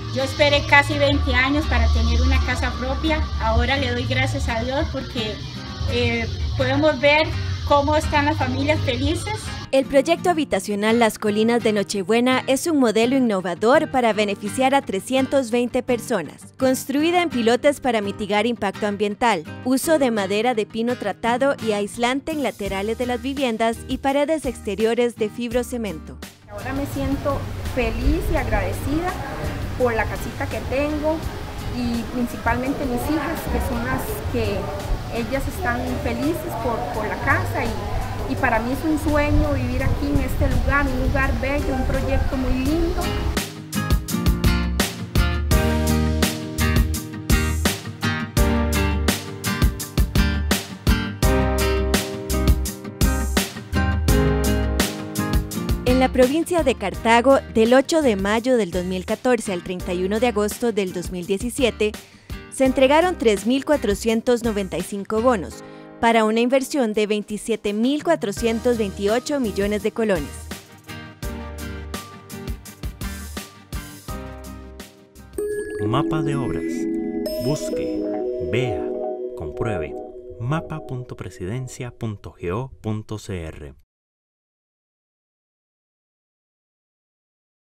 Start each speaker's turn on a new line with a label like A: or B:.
A: Yo esperé casi 20 años para tener una casa propia. Ahora le doy gracias a Dios porque podemos ver cómo están las familias felices.
B: El proyecto habitacional Las Colinas de Nochebuena es un modelo innovador para beneficiar a 320 personas. Construida en pilotes para mitigar impacto ambiental, uso de madera de pino tratado y aislante en laterales de las viviendas y paredes exteriores de fibrocemento.
C: Ahora me siento feliz y agradecida por la casita que tengo y principalmente mis hijas, que son las que ellas están felices por la casa y para mí es un sueño vivir aquí en este lugar, un lugar bello, un proyecto muy lindo.
B: En la provincia de Cartago, del 8 de mayo del 2014 al 31 de agosto del 2017, se entregaron 3.495 bonos, para una inversión de 27.428 millones de colones.
D: Mapa de obras. Busque, vea, compruebe. mapa.presidencia.go.cr